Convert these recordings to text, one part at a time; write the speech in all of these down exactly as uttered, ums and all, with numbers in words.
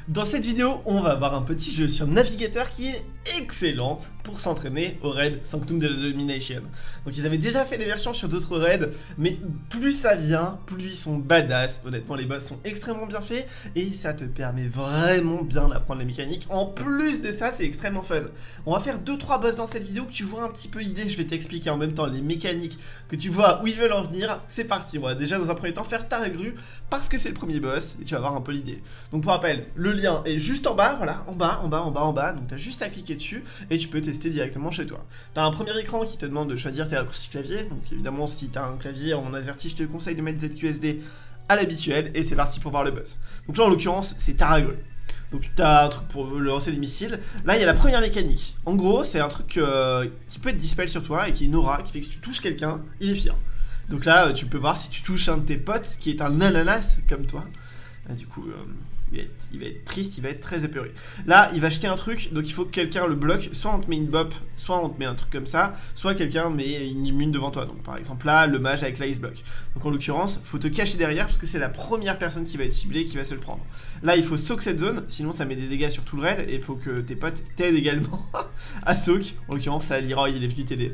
Dans cette vidéo, on va voir un petit jeu sur navigateur qui est excellent pour s'entraîner au raid Sanctum de la Domination. Donc ils avaient déjà fait des versions sur d'autres raids, mais plus ça vient, plus ils sont badass. Honnêtement, les boss sont extrêmement bien faits et ça te permet vraiment bien d'apprendre les mécaniques. En plus de ça, c'est extrêmement fun. On va faire deux trois boss dans cette vidéo que tu vois un petit peu l'idée. Je vais t'expliquer en même temps les mécaniques, que tu vois où ils veulent en venir. C'est parti, on va déjà dans un premier temps faire ta grue parce que c'est le premier boss et tu vas voir un peu l'idée. Donc pour rappel, le lien est juste en bas, voilà, en bas, en bas, en bas, en bas. Donc tu as juste à cliquer dessus et tu peux tester directement chez toi. Tu as un premier écran qui te demande de choisir tes raccourcis clavier. Donc évidemment, si tu as un clavier en AZERTY, je te conseille de mettre Z Q S D à l'habituel et c'est parti pour voir le boss. Donc là en l'occurrence, c'est Tarragone. Donc tu as un truc pour lancer des missiles. Là il y a la première mécanique. En gros, c'est un truc euh, qui peut être dispel sur toi et qui est une aura qui fait que si tu touches quelqu'un, il est fier. Donc là, tu peux voir si tu touches un de tes potes qui est un ananas comme toi. Là, du coup, euh, il, va être, il va être triste, il va être très épeuré. Là, il va jeter un truc, donc il faut que quelqu'un le bloque. Soit on te met une bop, soit on te met un truc comme ça, soit quelqu'un met une immune devant toi. Donc par exemple là, le mage avec l'ice block. Donc en l'occurrence, il faut te cacher derrière parce que c'est la première personne qui va être ciblée qui va se le prendre. Là, il faut soak cette zone, sinon ça met des dégâts sur tout le raid et il faut que tes potes t'aident également à soak. En l'occurrence, ça Leroy, il est venu t'aider.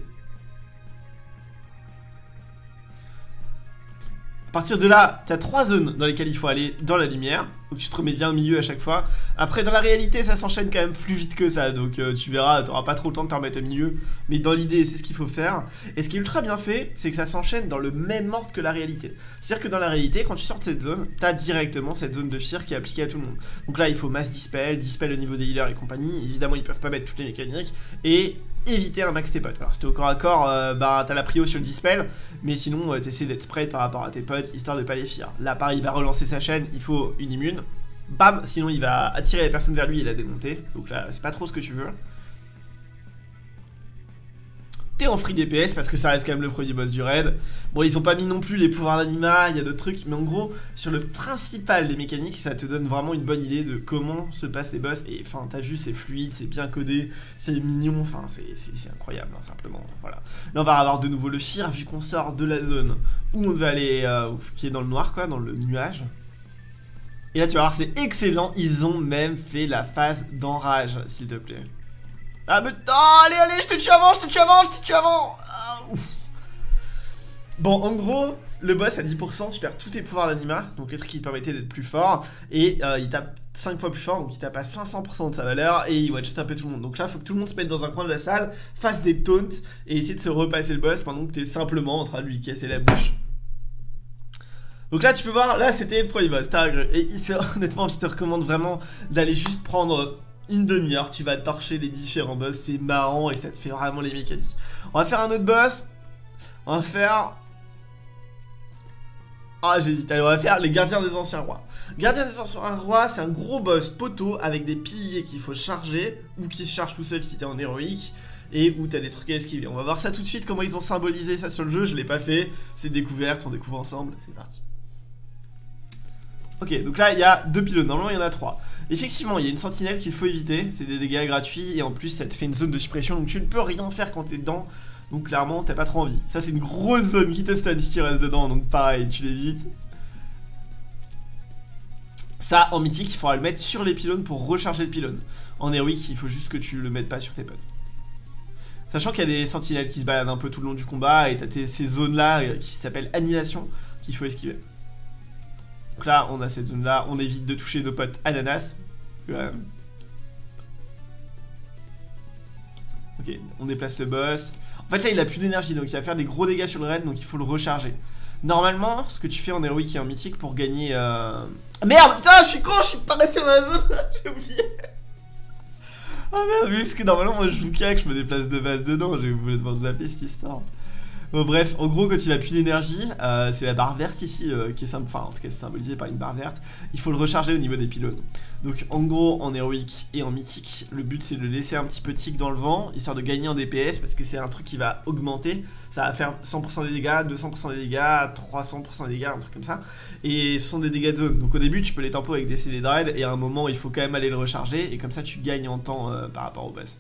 À partir de là, tu as trois zones dans lesquelles il faut aller dans la lumière. Donc tu te remets bien au milieu à chaque fois. Après, dans la réalité, ça s'enchaîne quand même plus vite que ça. Donc euh, tu verras, tu n'auras pas trop le temps de te remettre au milieu. Mais dans l'idée, c'est ce qu'il faut faire. Et ce qui est ultra bien fait, c'est que ça s'enchaîne dans le même ordre que la réalité. C'est-à-dire que dans la réalité, quand tu sors de cette zone, tu as directement cette zone de fear qui est appliquée à tout le monde. Donc là, il faut mass dispel, dispel au niveau des healers et compagnie. Évidemment, ils peuvent pas mettre toutes les mécaniques. Et éviter un max tes potes. Alors si t'es au corps à corps, euh, bah t'as la prio sur le dispel, mais sinon euh, t'essaies d'être spread par rapport à tes potes, histoire de pas les fear. Là pareil, il va relancer sa chaîne, il faut une immune, bam, sinon il va attirer les personnes vers lui et la démonter, donc là c'est pas trop ce que tu veux. T'es en free D P S parce que ça reste quand même le premier boss du raid. Bon, ils ont pas mis non plus les pouvoirs d'anima, il y a d'autres trucs, mais en gros, sur le principal des mécaniques, ça te donne vraiment une bonne idée de comment se passent les boss. Et enfin, t'as vu, c'est fluide, c'est bien codé, c'est mignon, enfin, c'est incroyable, hein, simplement. Voilà. Là, on va avoir de nouveau le fear, vu qu'on sort de la zone où on va aller, euh, qui est dans le noir, quoi, dans le nuage. Et là, tu vas voir, c'est excellent, ils ont même fait la phase d'enrage, s'il te plaît. Ah mais oh, allez allez je te tue avant, je te tue avant, je te tue avant ah, ouf. Bon en gros le boss à dix pour cent tu perds tous tes pouvoirs d'anima, donc les trucs qui te permettaient d'être plus fort. Et euh, il tape cinq fois plus fort, donc il tape à cinq cents pour cent de sa valeur. Et il va juste taper tout le monde. Donc là faut que tout le monde se mette dans un coin de la salle, fasse des taunts et essayer de se repasser le boss pendant que t'es simplement en train de lui casser la bouche. Donc là tu peux voir, là c'était le premier boss, Tarragone. Et honnêtement je te recommande vraiment d'aller juste prendre une demi-heure, tu vas torcher les différents boss, c'est marrant et ça te fait vraiment les mécaniques. On va faire un autre boss. On va faire... Ah j'hésite, allez on va faire les gardiens des anciens rois. Gardiens des anciens rois, c'est un gros boss poteau avec des piliers qu'il faut charger, ou qui se charge tout seul si t'es en héroïque, et où t'as des trucs à esquiver. On va voir ça tout de suite, comment ils ont symbolisé ça sur le jeu, je l'ai pas fait, c'est découverte, on découvre ensemble, c'est parti. Ok, donc là il y a deux pylônes, normalement il y en a trois. Effectivement, il y a une sentinelle qu'il faut éviter, c'est des dégâts gratuits et en plus ça te fait une zone de suppression donc tu ne peux rien faire quand t'es dedans. Donc clairement t'as pas trop envie. Ça c'est une grosse zone qui te stun si tu restes dedans, donc pareil, tu l'évites. Ça en mythique, il faudra le mettre sur les pylônes pour recharger le pylône. En héroïque, il faut juste que tu le mettes pas sur tes potes. Sachant qu'il y a des sentinelles qui se baladent un peu tout le long du combat et t'as ces zones là qui s'appellent annihilation qu'il faut esquiver. Donc là, on a cette zone-là, on évite de toucher nos potes ananas. Euh... Ok, on déplace le boss. En fait, là, il a plus d'énergie, donc il va faire des gros dégâts sur le raid, donc il faut le recharger. Normalement, ce que tu fais en héroïque et en mythique pour gagner... Euh... Merde, putain, je suis con, je suis pas resté dans la zone, j'ai oublié. Oh merde, oui, parce que normalement, moi, je joue K, je me déplace de base dedans, j'ai voulu devoir zapper cette histoire. Bon, bref, en gros, quand il a plus d'énergie, euh, c'est la barre verte ici euh, qui est simple, enfin en tout cas c'est symbolisé par une barre verte. Il faut le recharger au niveau des pylônes. Donc en gros, en héroïque et en mythique, le but c'est de le laisser un petit peu tic dans le vent, histoire de gagner en D P S parce que c'est un truc qui va augmenter. Ça va faire cent pour cent des dégâts, deux cents pour cent des dégâts, trois cents pour cent des dégâts, un truc comme ça. Et ce sont des dégâts de zone. Donc au début, tu peux les tempo avec des C D de raid et à un moment, il faut quand même aller le recharger et comme ça, tu gagnes en temps euh, par rapport au boss.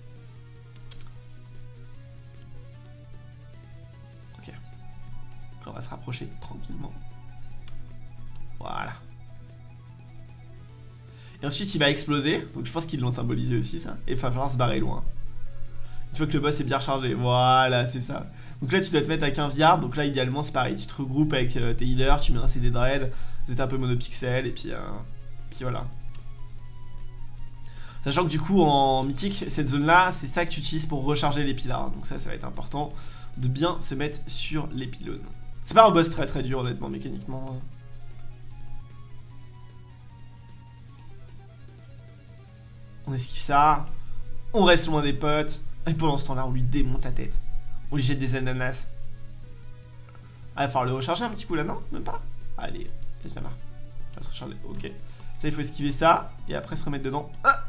On va se rapprocher tranquillement. Voilà. Et ensuite il va exploser, donc je pense qu'ils l'ont symbolisé aussi ça. Et il va falloir se barrer loin. Une fois que le boss est bien chargé, voilà c'est ça. Donc là tu dois te mettre à quinze yards, donc là idéalement c'est pareil. Tu te regroupes avec euh, tes healers, tu mets un C D de raid, vous êtes un peu monopixel et puis, euh, puis voilà. Sachant que du coup en mythique, cette zone là, c'est ça que tu utilises pour recharger les pylars. Donc ça, ça va être important de bien se mettre sur les pylônes. C'est pas un boss très très dur honnêtement mécaniquement. On esquive ça, on reste loin des potes, et pendant ce temps là on lui démonte la tête. On lui jette des ananas. Ah, il va falloir le recharger un petit coup là, non? Même pas? Allez, viens là. On va se recharger, ok. Ça il faut esquiver ça, et après se remettre dedans. Ah,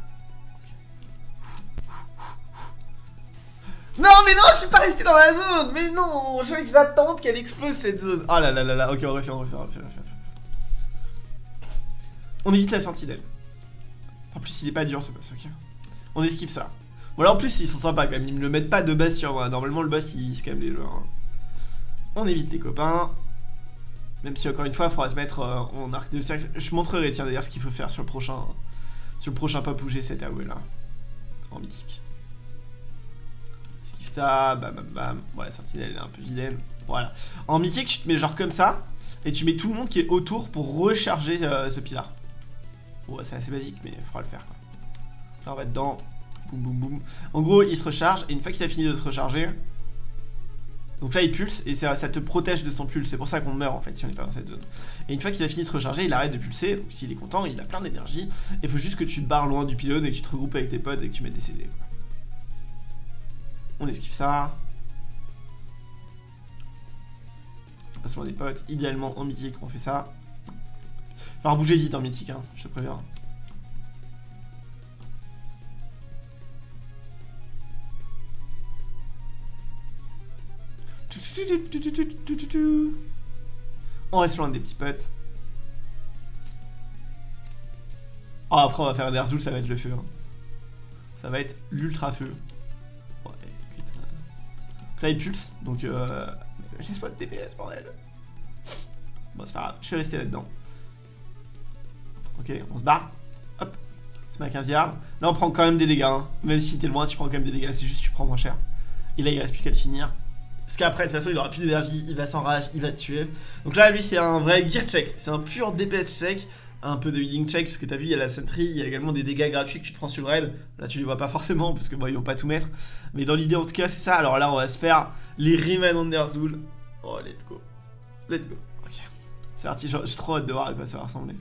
non mais non, je suis pas resté dans la zone. Mais non, je voulais que j'attende qu'elle explose cette zone. Oh là là là là, ok on refait, on refait, on refait, on refait. On évite la sentinelle. En plus il est pas dur ce boss, ok. On esquive ça. Bon là en plus ils sont sympas quand même, ils me le mettent pas de base sur moi. Normalement le boss il vise quand même les joueurs. On évite les copains. Même si encore une fois il faudra se mettre euh, en arc de cercle. Je montrerai tiens d'ailleurs ce qu'il faut faire sur le prochain. Sur le prochain pop où j'ai cette A O E là. En mythique. Esquive ça, bam bam bam. Bon la sentinelle elle est un peu vilaine. Voilà. En mythique tu te mets genre comme ça. Et tu mets tout le monde qui est autour pour recharger euh, ce pilar. Bon c'est assez basique mais il faudra le faire quoi. Là on va dedans. Boum boum boum. En gros il se recharge et une fois qu'il a fini de se recharger, donc là il pulse et ça, ça te protège de son pulse. C'est pour ça qu'on meurt en fait si on n'est pas dans cette zone. Et une fois qu'il a fini de se recharger, il arrête de pulser. Donc s'il est content, il a plein d'énergie. Il faut juste que tu te barres loin du pylône et que tu te regroupes avec tes potes et que tu mettes des C D quoi. On esquive ça. On passe loin des potes. Idéalement en mythique on fait ça. Alors bouger vite en mythique hein, je te préviens. On reste loin des petits potes. Oh, après on va faire un Ner'zhul, ça va être le feu hein. Ça va être l'ultra feu. Ouais, putain. Donc là il pulse, donc euh... laisse-moi de T P S bordel. Bon c'est pas grave, je vais rester là-dedans. Ok, on se barre. Hop, on se met à quinze yards. Là on prend quand même des dégâts hein. Même si t'es loin tu prends quand même des dégâts, c'est juste que tu prends moins cher. Et là il reste plus qu'à te finir. Parce qu'après de toute façon il aura plus d'énergie, il va s'enrage, il va te tuer. Donc là lui c'est un vrai gear check, c'est un pur D P S check. Un peu de healing check, parce que t'as vu il y a la sentry, il y a également des dégâts gratuits que tu te prends sur le raid. Là tu les vois pas forcément parce que bon ils vont pas tout mettre. Mais dans l'idée en tout cas c'est ça. Alors là on va se faire les Remanent de Ner'zhul. Oh let's go. Let's go. Ok. C'est parti, j'ai trop hâte de voir à quoi ça va ressembler.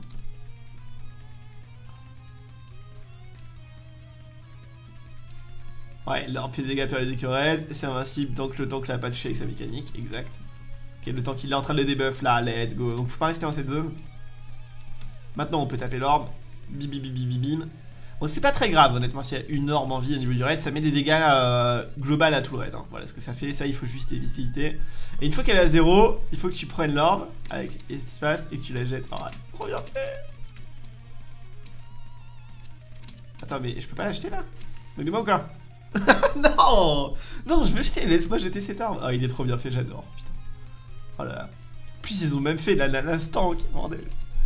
Ouais, là on fait des dégâts périodiques au raid, c'est invincible tant que le temps que la pas touché avec sa mécanique, exact. Ok, le temps qu'il est en train de le debuff là, let's go. Donc faut pas rester dans cette zone. Maintenant on peut taper l'orbe, bim bim bim bim bim. Bon c'est pas très grave honnêtement s'il y a une orbe en vie au niveau du raid, ça met des dégâts euh, global à tout le raid hein. Voilà ce que ça fait, ça il faut juste éviter. Et une fois qu'elle est à zéro, il faut que tu prennes l'orbe avec espace et que tu la jettes. Oh, trop bien fait. Attends mais je peux pas l'acheter là? Donnez-moi ou quoi? Non, non, je veux jeter, laisse-moi jeter cette arme. Ah, il est trop bien fait, j'adore. Putain. Oh là là. Puis ils ont même fait l'ananas tank, bordel.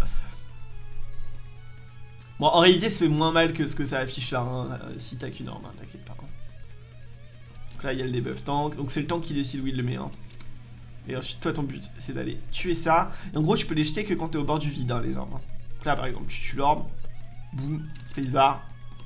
Bon, en réalité, ça fait moins mal que ce que ça affiche là, hein, si t'as qu'une arme, hein, t'inquiète pas. Donc là, il y a le debuff tank, donc c'est le tank qui décide où il le met. Hein. Et ensuite, toi, ton but, c'est d'aller tuer ça. Et en gros, tu peux les jeter que quand t'es au bord du vide, hein, les armes. Donc là, par exemple, tu tues l'orbe, boum, spacebar.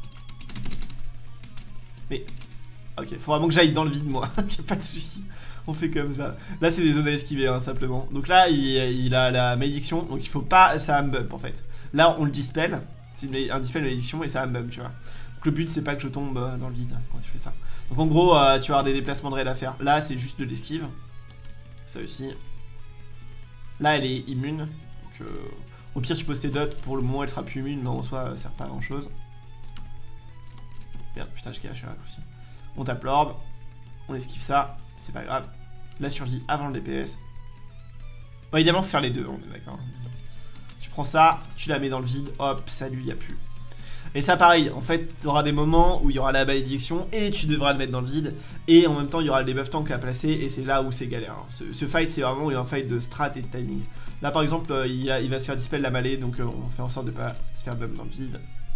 Mais, ok, faut vraiment que j'aille dans le vide, moi, y'a pas de soucis. On fait comme ça. Là, c'est des zones à esquiver, hein, simplement. Donc là, il, il a la malédiction, donc il faut pas, ça me bump en fait. Là, on le dispel. C'est un dispel de malédiction et ça va me bump, tu vois. Donc le but, c'est pas que je tombe dans le vide quand tu fais ça. Donc en gros, euh, tu vas avoir des déplacements de raid à faire. Là, c'est juste de l'esquive. Ça aussi. Là, elle est immune. Donc, euh, au pire, tu poses tes dots. Pour le moment, elle sera plus immune, mais en soi, ça sert pas à grand chose. Merde, putain, je cache un raccourci. On tape l'orbe. On esquive ça. C'est pas grave. La survie avant le D P S. Bon, évidemment, faut faire les deux, on est d'accord. Tu prends ça, tu la mets dans le vide, hop, salut, y a plus. Et ça, pareil, en fait, tu auras des moments où il y aura la malédiction et tu devras le mettre dans le vide. Et en même temps, il y aura le debuff tank à placer et c'est là où c'est galère. Hein. Ce, ce fight, c'est vraiment un fight de strat et de timing. Là, par exemple, euh, il, a, il va se faire dispel la mêlée, donc euh, on fait en sorte de pas se faire bump dans le vide.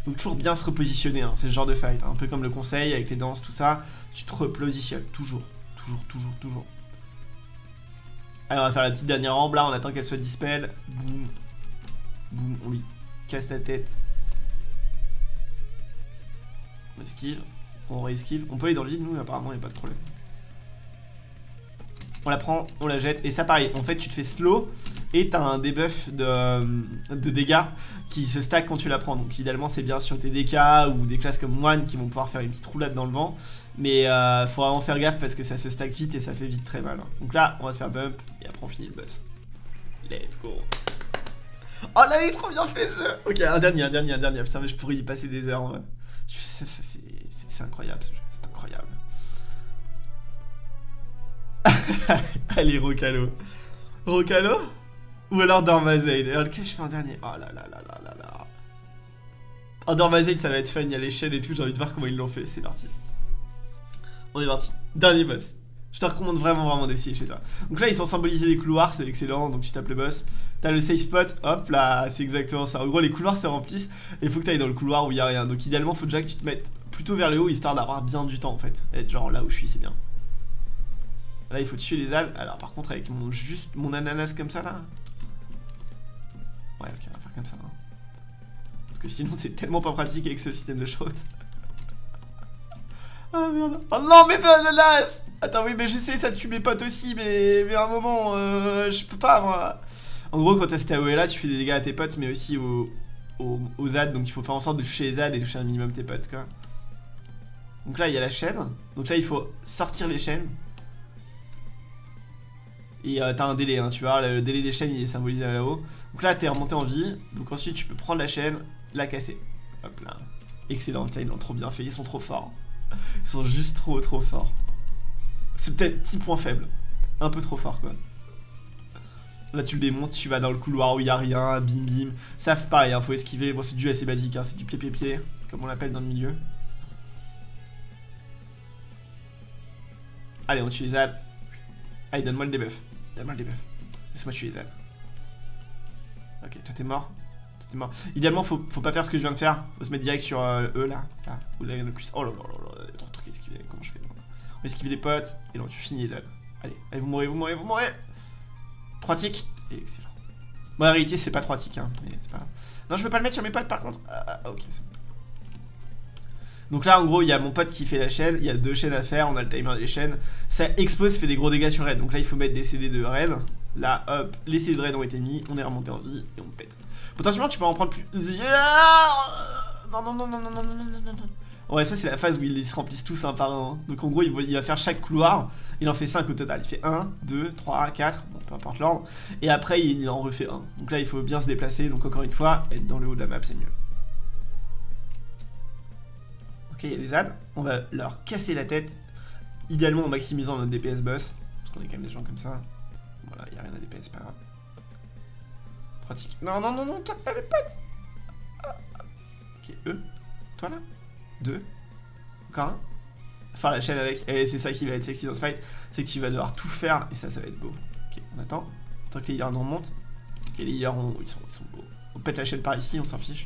Donc toujours bien se repositionner, hein, c'est le genre de fight, hein, un peu comme le conseil avec les danses, tout ça, tu te repositionnes, toujours, toujours, toujours, toujours. Allez, on va faire la petite dernière rampe là, on attend qu'elle soit dispel, boum, boum, on lui casse la tête. On esquive, on re-esquive, on peut aller dans le vide, nous apparemment il n'y a pas de problème. On la prend, on la jette, et ça pareil, en fait tu te fais slow, et t'as un debuff de, de dégâts qui se stack quand tu la prends. Donc idéalement c'est bien sur tes D K ou des classes comme One qui vont pouvoir faire une petite roulade dans le vent. Mais euh, faut vraiment faire gaffe parce que ça se stack vite et ça fait vite très mal. Donc là on va se faire bump, et après on finit le boss. Let's go. Oh là il est trop bien fait ce jeu. Ok, un dernier, un dernier, un dernier, putain mais je pourrais y passer des heures en vrai. C'est incroyable ce jeu, c'est incroyable. Allez, Rocalo. Rocalo? Ou alors Dormazeid. Alors lequel je fais un dernier? Oh là là là là là là. En Dormazeid ça va être fun, il y a les chaînes et tout, j'ai envie de voir comment ils l'ont fait, c'est parti. On est parti. Dernier boss. Je te recommande vraiment vraiment d'essayer chez toi. Donc là ils sont symbolisés des couloirs, c'est excellent, donc tu tapes le boss. T'as le safe spot, hop là, c'est exactement ça. En gros les couloirs se remplissent et il faut que t'ailles dans le couloir où il n'y a rien. Donc idéalement faut déjà que tu te mettes plutôt vers le haut histoire d'avoir bien du temps en fait. Être genre là où je suis c'est bien. Là il faut tuer les ânes. Alors par contre avec mon juste mon ananas comme ça là. Ouais ok on va faire comme ça hein. Parce que sinon c'est tellement pas pratique avec ce système de choses. Ah merde. Oh non mais ananas. Attends oui mais je sais ça tue mes potes aussi mais, mais à un moment euh, je peux pas moi. En gros quand t'as cette A O E là tu fais des dégâts à tes potes mais aussi aux, aux, aux Z A D. Donc il faut faire en sorte de toucher les Z A D et toucher un minimum tes potes quoi. Donc là il y a la chaîne. Donc là il faut sortir les chaînes. Et euh, t'as un délai, hein, tu vois, le délai des chaînes il est symbolisé là-haut. Donc là t'es remonté en vie, donc ensuite tu peux prendre la chaîne, la casser. Hop là. Excellent, putain, ils l'ont trop bien fait, ils sont trop forts. Ils sont juste trop trop forts. C'est peut-être petit point faible. Un peu trop fort quoi. Là tu le démontes, tu vas dans le couloir où il n'y a rien, bim bim. Ça fait pareil, hein, faut esquiver, bon c'est du assez basique, hein, c'est du pied-pied-pied, comme on l'appelle dans le milieu. Allez on tue les ânes. Allez donne-moi le debuff. Donne-moi le debuff. Laisse-moi tuer les ânes. Ok, toi t'es mort. Toi t'es mort. Idéalement, faut, faut pas faire ce que je viens de faire. Faut se mettre direct sur euh, eux là. Là, vous avez le plus. Oh là là là là, il y a trop de trucs à esquiver. Comment je fais? On va esquiver des potes. Et là, tu finis les ânes. Allez, allez, vous mourrez, vous mourrez, vous mourrez. trois ticks. Et excellent. Bon, la réalité, c'est pas trois ticks, hein. Mais c'est pas grave. Non, je veux pas le mettre sur mes potes par contre. Ah, ok, c'est bon. Donc là en gros il y a mon pote qui fait la chaîne, il y a deux chaînes à faire, on a le timer des chaînes. Ça explose, fait des gros dégâts sur raid. Donc là il faut mettre des C D de raid. Là hop, les C D de raid ont été mis, on est remonté en vie et on pète. Potentiellement tu peux en prendre plus. Non non non non non non non non non non. Ouais ça c'est la phase où ils se remplissent tous un par un. Donc en gros il va, il va faire chaque couloir, il en fait cinq au total. Il fait un, deux, trois, quatre, bon peu importe l'ordre. Et après il en refait un. Donc là il faut bien se déplacer, donc encore une fois, être dans le haut de la map c'est mieux. Ok, il y a les A D, on va leur casser la tête, idéalement en maximisant notre D P S boss, parce qu'on est quand même des gens comme ça. Voilà, il n'y a rien à D P S, pas grave. Pratique. Non, non, non, non, tape pas mes potes. Ah, ah. Ok, eux, toi là, deux, encore un. Faire la chaîne avec, et c'est ça qui va être sexy dans ce fight, c'est que tu vas devoir tout faire, et ça, ça va être beau. Ok, on attend, tant que les healers nous remontent. Ok, les healers, ils sont, ils sont beaux. On pète la chaîne par ici, on s'en fiche.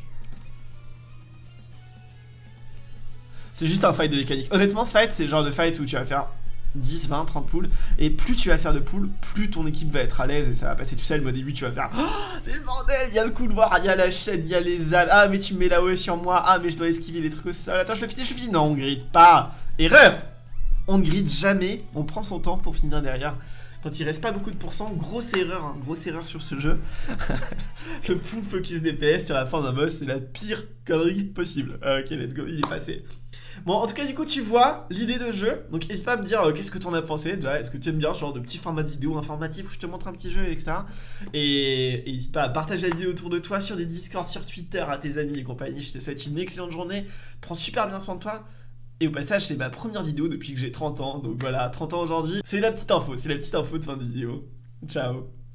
C'est juste un fight de mécanique. Honnêtement, ce fight, c'est le genre de fight où tu vas faire dix, vingt, trente poules. Et plus tu vas faire de poules, plus ton équipe va être à l'aise et ça va passer tout seul. Mais au début, tu vas faire oh, c'est le bordel, il y a le couloir, il y a la chaîne, il y a les Z A D. Ah, mais tu me mets la O E sur moi. Ah, mais je dois esquiver les trucs au sol. Attends, je le finis, je le finis. Non, on gride pas. Erreur. On ne gride jamais. On prend son temps pour finir derrière. Quand il reste pas beaucoup de pourcents, grosse erreur, hein, grosse erreur sur ce jeu. Le full focus D P S sur la fin d'un boss, c'est la pire connerie possible. Ok, let's go, il est passé. Bon, en tout cas, du coup, tu vois l'idée de jeu. Donc, n'hésite pas à me dire euh, qu'est-ce que t'en as pensé. Déjà, est-ce que tu aimes bien ce genre de petit format de vidéo informatif où je te montre un petit jeu, et cetera. Et n'hésite pas à partager la vidéo autour de toi sur des Discord, sur Twitter, à tes amis et compagnie. Je te souhaite une excellente journée. Prends super bien soin de toi. Et au passage, c'est ma première vidéo depuis que j'ai trente ans. Donc voilà, trente ans aujourd'hui. C'est la petite info, c'est la petite info de fin de vidéo. Ciao.